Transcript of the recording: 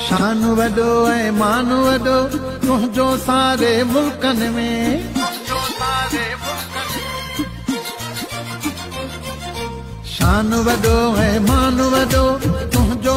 शान वॾो ऐं मान वॾो तुंहिंजो सारे मुल्कनि में। शान वॾो ऐं मान वॾो